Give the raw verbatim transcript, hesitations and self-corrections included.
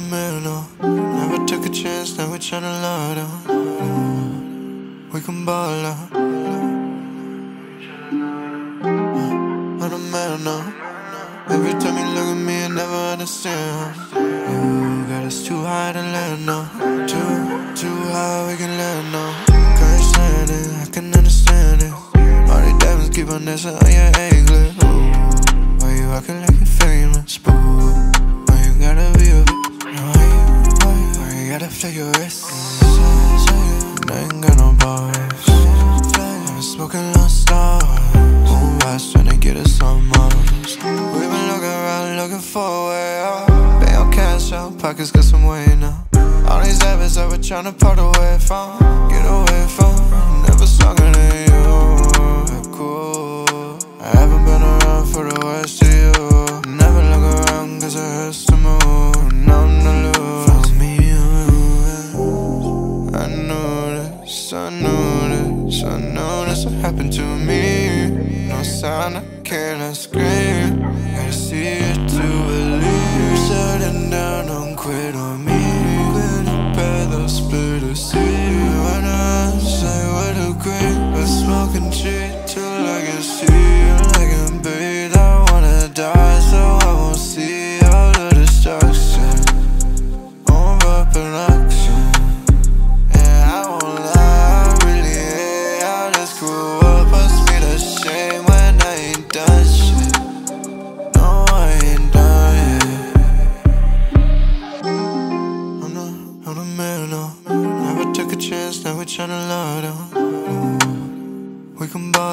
man, no. Never took a chance, now we tryna load up. We can ball out. I'm a man, no. Every time you look at me, I never understand. You got us too high to land, no. Too, too high, we can land, no. Can't stand it, I can understand it. All these diamonds keep on dancing on your anklet. Why you acting like you're famous, boo? Why you gotta be a bitch? Why you, why you, why you gotta flick your wrist? I ain't got no boys. I'm smoking lost stars. Whole rise tryna get us some months. We been looking around, looking for a way out. Pay on cash out, pockets got some weight now. All these habits I was tryna part away from, get away from. Never stronger than you. Cool. I haven't been around for the worst of you. Never look around cause it hurts to move. Now I'm the lose. Follow me around. I knew this, I knew this, I knew this would happen to me. No sound, I cannot scream. Gotta see it to believe. Shutting down, don't quit on me. Quit a path, I'll split a sea. When I say what a great, but smoking cheap till I can see. I can breathe, I wanna die, so I won't see all the destruction. I'm up in action. Yeah, I won't lie, I really hate how this grew up. Must be the shame when I ain't done shit. No, I ain't done yet. I'm the, I'm the man, no. Never took a chance, now we tryna load up. We can ball